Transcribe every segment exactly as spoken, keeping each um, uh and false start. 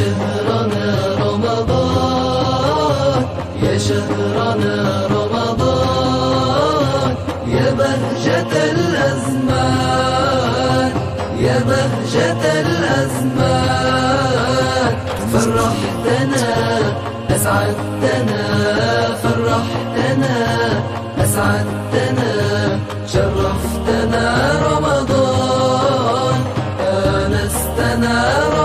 شهرنا رمضان يا شهرنا رمضان يا بهجة الأزمان يا بهجة الأزمان فرحتنا أسعدتنا فرحتنا أسعدتنا شرفتنا رمضان آنستنا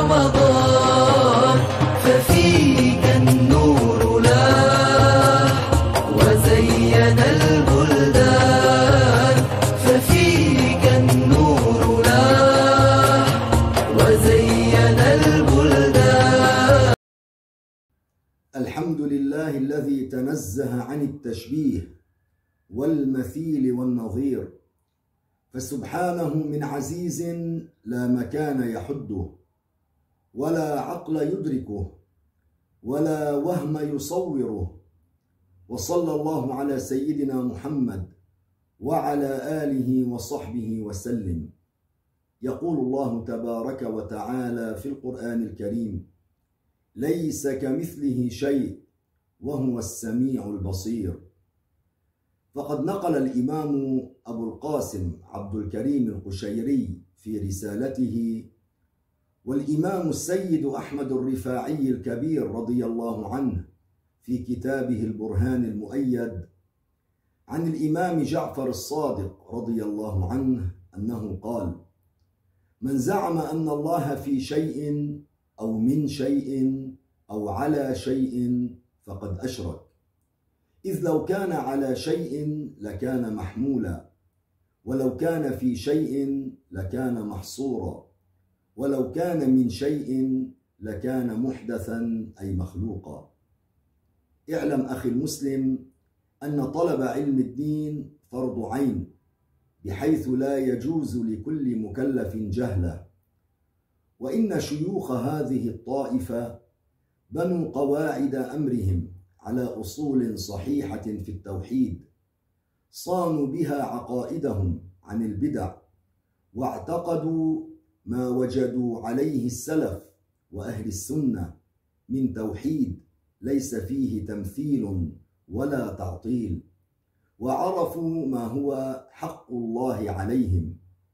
رمضان ففيك النور لاح وزين البلدان ففيك النور لاح وزين البلدان. الحمد لله الذي تنزه عن التشبيه والمثيل والنظير، فسبحانه من عزيز لا مكان يحده ولا عقل يدركه ولا وهم يصوره. وصلى الله على سيدنا محمد وعلى آله وصحبه وسلم. يقول الله تبارك وتعالى في القرآن الكريم: ليس كمثله شيء وهو السميع البصير. فقد نقل الإمام أبو القاسم عبد الكريم القشيري في رسالته، والإمام السيد أحمد الرفاعي الكبير رضي الله عنه في كتابه البرهان المؤيد عن الإمام جعفر الصادق رضي الله عنه أنه قال: من زعم أن الله في شيء أو من شيء أو على شيء فقد أشرك، إذ لو كان على شيء لكان محمولا، ولو كان في شيء لكان محصورا، ولو كان من شيء لكان محدثا أي مخلوقا. اعلم أخي المسلم أن طلب علم الدين فرض عين، بحيث لا يجوز لكل مكلف جهله. وإن شيوخ هذه الطائفة بنوا قواعد أمرهم على أصول صحيحة في التوحيد، صانوا بها عقائدهم عن البدع، واعتقدوا ما وجدوا عليه السلف وأهل السنة من توحيد ليس فيه تمثيل ولا تعطيل، وعرفوا ما هو حق الله عليهم.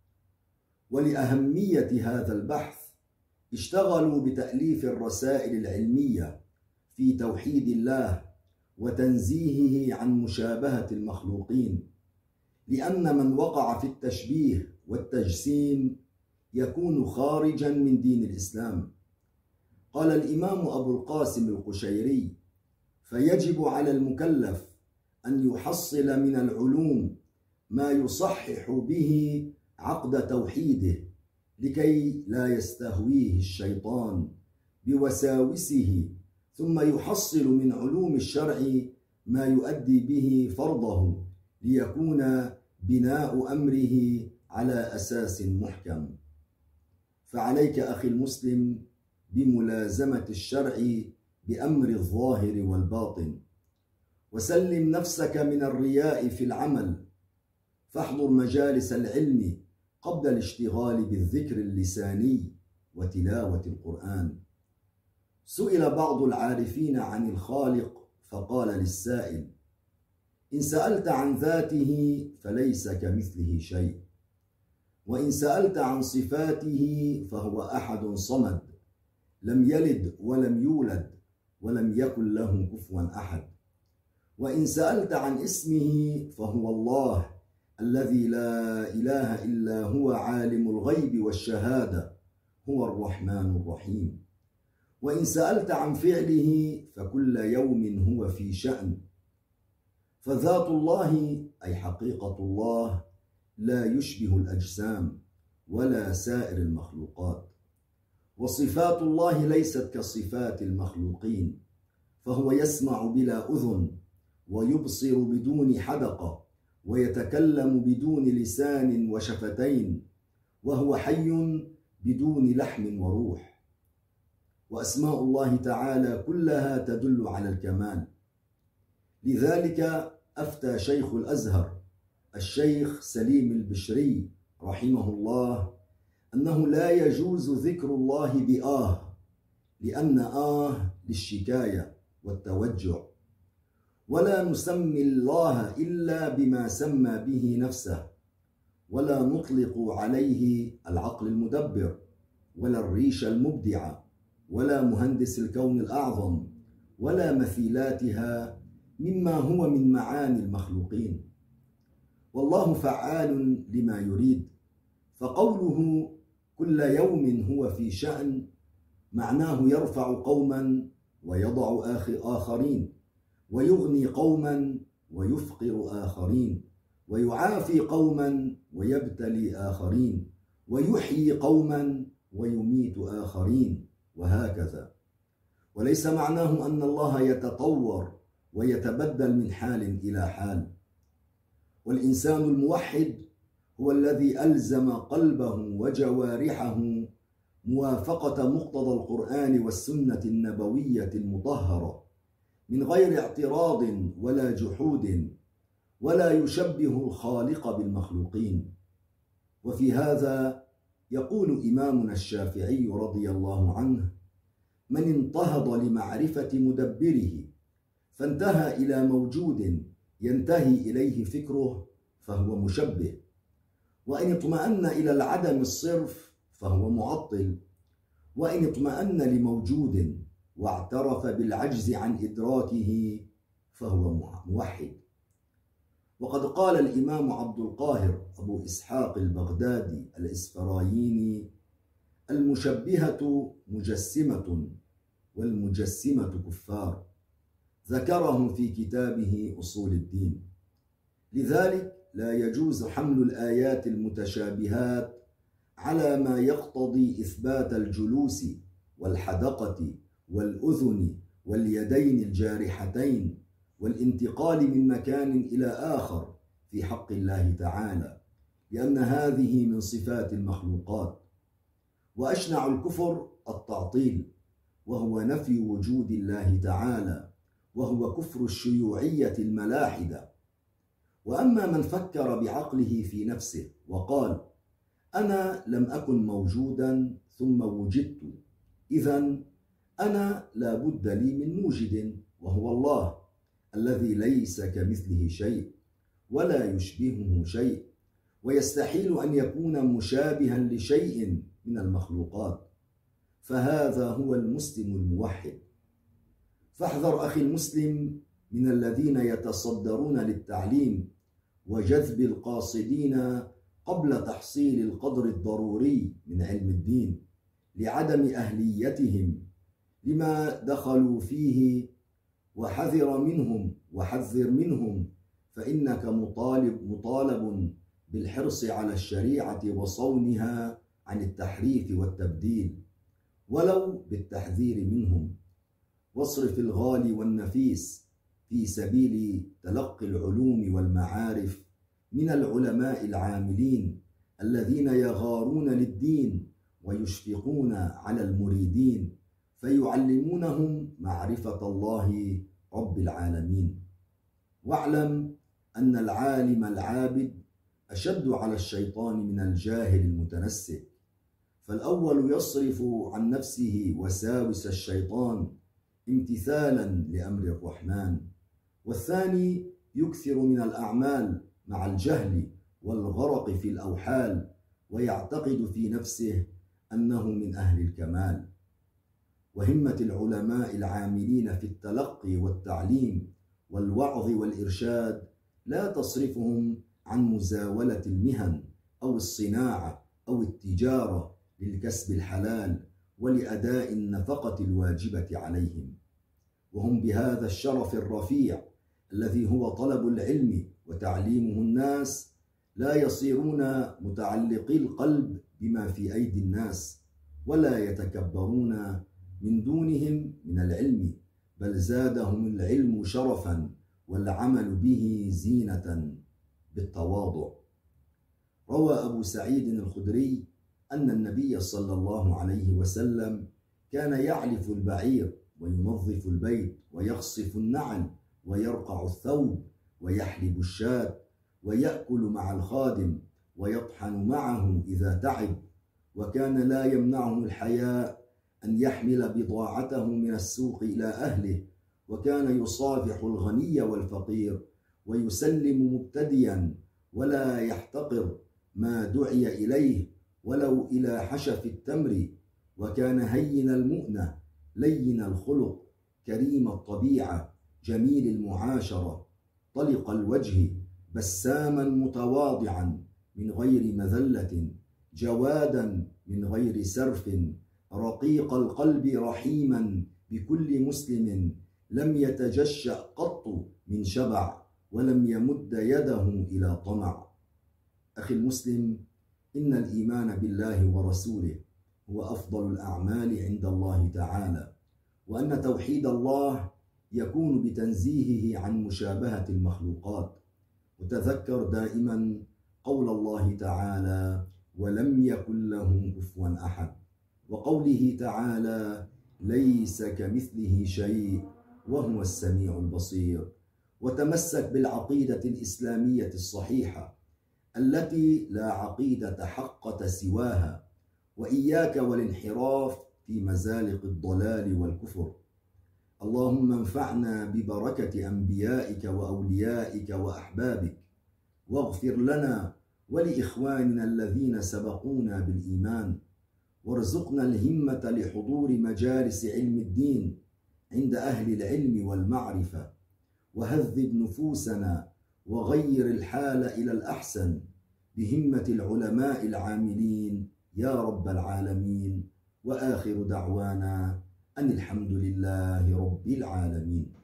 ولأهمية هذا البحث اشتغلوا بتأليف الرسائل العلمية في توحيد الله وتنزيهه عن مشابهة المخلوقين، لأن من وقع في التشبيه والتجسيم يكون خارجا من دين الإسلام. قال الإمام أبو القاسم القشيري: فيجب على المكلف أن يحصل من العلوم ما يصحح به عقد توحيده، لكي لا يستهويه الشيطان بوساوسه، ثم يحصل من علوم الشرع ما يؤدي به فرضه، ليكون بناء أمره على أساس محكم. فعليك أخي المسلم بملازمة الشرع بأمر الظاهر والباطن، وسلم نفسك من الرياء في العمل، فاحضر مجالس العلم قبل الاشتغال بالذكر اللساني وتلاوة القرآن. سئل بعض العارفين عن الخالق فقال للسائل: إن سألت عن ذاته فليس كمثله شيء، وإن سألت عن صفاته فهو أحد صمد، لم يلد ولم يولد ولم يكن له كفوا أحد. وإن سألت عن اسمه فهو الله الذي لا إله إلا هو عالم الغيب والشهادة، هو الرحمن الرحيم. وإن سألت عن فعله فكل يوم هو في شأن. فذات الله أي حقيقة الله لا يشبه الأجسام ولا سائر المخلوقات، وصفات الله ليست كصفات المخلوقين، فهو يسمع بلا أذن، ويبصر بدون حدقة، ويتكلم بدون لسان وشفتين، وهو حي بدون لحم وروح. وأسماء الله تعالى كلها تدل على الكمال. لذلك أفتى شيخ الأزهر الشيخ سليم البشري رحمه الله أنه لا يجوز ذكر الله بآه، لأن آه للشكاية والتوجع، ولا نسمي الله إلا بما سمى به نفسه، ولا نطلق عليه العقل المدبر، ولا الريش المبدعة، ولا مهندس الكون الأعظم، ولا مثيلاتها مما هو من معاني المخلوقين. والله فعال لما يريد، فقوله كل يوم هو في شأن معناه يرفع قوما ويضع آخرين، ويغني قوما ويفقر آخرين، ويعافي قوما ويبتلي آخرين، ويحيي قوما ويميت آخرين، وهكذا. وليس معناه أن الله يتطور ويتبدل من حال إلى حال. والإنسان الموحد هو الذي ألزم قلبه وجوارحه موافقة مقتضى القرآن والسنة النبوية المطهرة من غير اعتراض ولا جحود، ولا يشبه الخالق بالمخلوقين. وفي هذا يقول إمامنا الشافعي رضي الله عنه: من انتهض لمعرفة مدبره فانتهى إلى موجود ينتهي إليه فكره فهو مشبه، وإن اطمأن إلى العدم الصرف فهو معطل، وإن اطمأن لموجود واعترف بالعجز عن إدراكه فهو موحد. وقد قال الإمام عبد القاهر أبو إسحاق البغدادي الإسفرايني: المشبهة مجسمة والمجسمة كفار، ذكره في كتابه أصول الدين. لذلك لا يجوز حمل الآيات المتشابهات على ما يقتضي إثبات الجلوس والحدقة والأذن واليدين الجارحتين والانتقال من مكان إلى آخر في حق الله تعالى، لأن هذه من صفات المخلوقات. وأشنع الكفر التعطيل، وهو نفي وجود الله تعالى، وهو كفر الشيوعية الملاحدة. وأما من فكر بعقله في نفسه وقال: أنا لم أكن موجودا ثم وجدت، إذن أنا لا بد لي من موجد، وهو الله الذي ليس كمثله شيء ولا يشبهه شيء، ويستحيل أن يكون مشابها لشيء من المخلوقات، فهذا هو المسلم الموحد. فاحذر أخي المسلم من الذين يتصدرون للتعليم وجذب القاصدين قبل تحصيل القدر الضروري من علم الدين لعدم أهليتهم لما دخلوا فيه، وحذر منهم وحذر منهم، فإنك مطالب مطالب بالحرص على الشريعة وصونها عن التحريف والتبديل ولو بالتحذير منهم. واصرف الغالي والنفيس في سبيل تلقي العلوم والمعارف من العلماء العاملين الذين يغارون للدين ويشفقون على المريدين، فيعلمونهم معرفة الله رب العالمين. واعلم أن العالم العابد أشد على الشيطان من الجاهل المتنسك، فالأول يصرف عن نفسه وساوس الشيطان امتثالا لأمر الرحمن، والثاني يكثر من الأعمال مع الجهل والغرق في الأوحال، ويعتقد في نفسه أنه من أهل الكمال. وهمة العلماء العاملين في التلقي والتعليم والوعظ والإرشاد لا تصرفهم عن مزاولة المهن أو الصناعة أو التجارة للكسب الحلال ولأداء النفقة الواجبة عليهم، وهم بهذا الشرف الرفيع الذي هو طلب العلم وتعليمه الناس لا يصيرون متعلقي القلب بما في أيدي الناس، ولا يتكبرون من دونهم من العلم، بل زادهم العلم شرفا والعمل به زينة بالتواضع. روى أبو سعيد الخدري أن النبي صلى الله عليه وسلم كان يعلف البعير وينظف البيت ويخصف النعل ويرقع الثوب ويحلب الشاة ويأكل مع الخادم ويطحن معه إذا تعب، وكان لا يمنعه الحياء أن يحمل بضاعته من السوق إلى أهله، وكان يصافح الغني والفقير ويسلم مبتديا ولا يحتقر ما دعي إليه ولو إلى حشف التمر، وكان هين المؤنة لين الخلق كريم الطبيعة جميل المعاشرة طلق الوجه بساما متواضعا من غير مذلة جوادا من غير سرف رقيق القلب رحيما بكل مسلم لم يتجشأ قط من شبع ولم يمد يده إلى طمع. أخي المسلم، إن الإيمان بالله ورسوله هو أفضل الأعمال عند الله تعالى، وأن توحيد الله يكون بتنزيهه عن مشابهة المخلوقات. وتذكر دائما قول الله تعالى: ولم يكن له كفوا أحد، وقوله تعالى: ليس كمثله شيء وهو السميع البصير. وتمسك بالعقيدة الإسلامية الصحيحة التي لا عقيدة حقة سواها، وإياك والانحراف في مزالق الضلال والكفر. اللهم انفعنا ببركة أنبيائك وأوليائك وأحبابك، واغفر لنا ولإخواننا الذين سبقونا بالإيمان، وارزقنا الهمة لحضور مجالس علم الدين عند أهل العلم والمعرفة، وهذب نفوسنا وغير الحال إلى الأحسن بهمة العلماء العاملين يا رب العالمين. وآخر دعوانا أن الحمد لله رب العالمين.